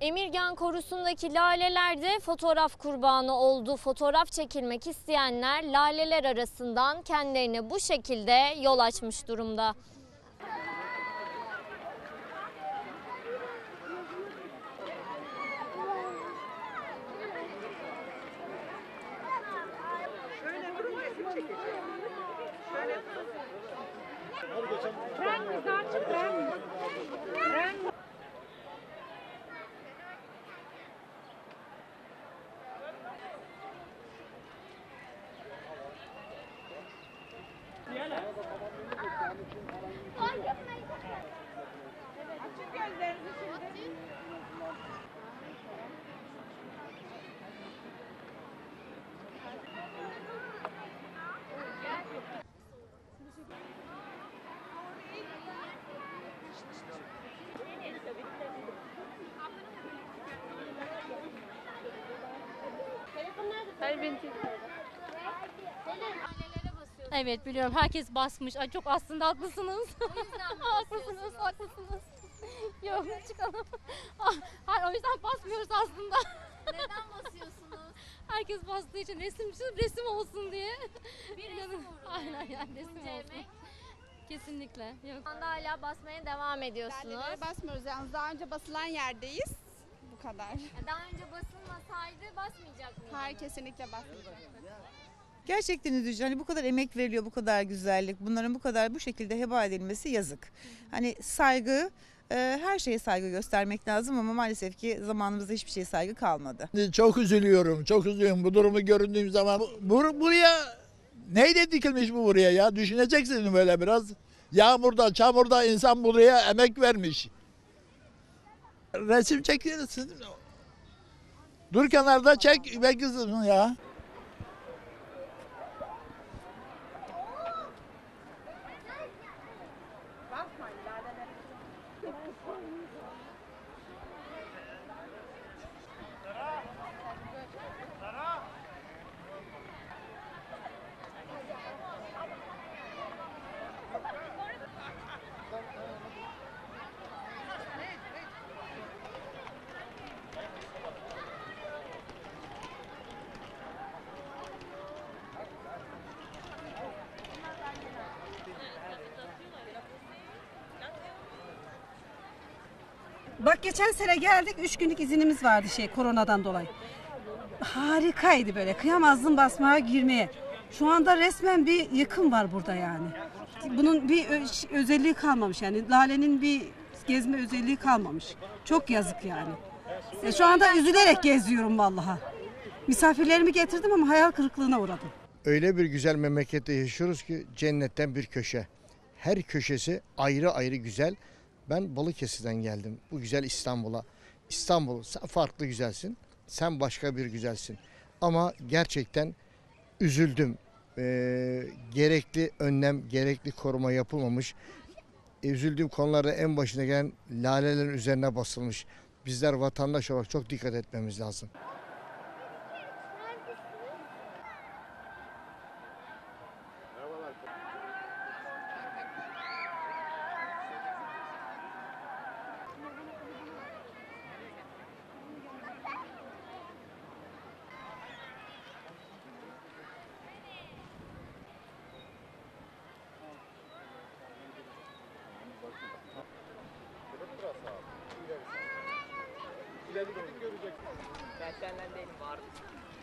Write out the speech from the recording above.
Emirgan Korusu'ndaki laleler de fotoğraf kurbanı oldu. Fotoğraf çekilmek isteyenler laleler arasından kendilerine bu şekilde yol açmış durumda. Evet biliyorum, herkes basmış. Ay çok aslında haklısınız. Haklısınız, haklısınız. Yok çıkalım. Hayır, o yüzden basmıyoruz aslında. Neden basıyorsunuz? Herkes bastığı için resim olsun diye. Bir resim uğruna. Aynen yani resim Bunca olsun. emek. Kesinlikle. Yok. Şu anda hala basmaya devam ediyorsunuz. Lallelere basmıyoruz yalnız, daha önce basılan yerdeyiz. Bu kadar. Daha önce basılmasaydı basmayacak mıydınız? Hayır, kesinlikle basmayacağız. Gerçekten üzücü. Hani bu kadar emek veriliyor, bu kadar güzellik. Bunların bu kadar bu şekilde heba edilmesi yazık. Hani saygı, her şeye saygı göstermek lazım ama maalesef ki zamanımızda hiçbir şeye saygı kalmadı. Çok üzülüyorum, çok üzülüyorum bu durumu göründüğüm zaman. Buraya neyle dikilmiş bu buraya ya? Düşüneceksin böyle biraz. Yağmurda, çamurda insan buraya emek vermiş. Resim çekiyorsun. Dur kenarda çek be kızım ya. Bak geçen sene geldik, 3 günlük izinimiz vardı koronadan dolayı. Harikaydı böyle, kıyamazdım basmaya girmeye. Şu anda resmen bir yıkım var burada yani. Bunun bir özelliği kalmamış yani, lalenin bir gezme özelliği kalmamış. Çok yazık yani. Şu anda üzülerek geziyorum vallahi. Misafirlerimi getirdim ama hayal kırıklığına uğradım. Öyle bir güzel memlekette yaşıyoruz ki cennetten bir köşe. Her köşesi ayrı ayrı güzel. Ben Balıkesir'den geldim bu güzel İstanbul'a. İstanbul, sen farklı güzelsin, sen başka bir güzelsin. Ama gerçekten üzüldüm. Gerekli önlem, gerekli koruma yapılmamış. Üzüldüğüm konularda en başına gelen lalelerin üzerine basılmış. Bizler vatandaş olarak çok dikkat etmemiz lazım. Ben senden değilim, vardı.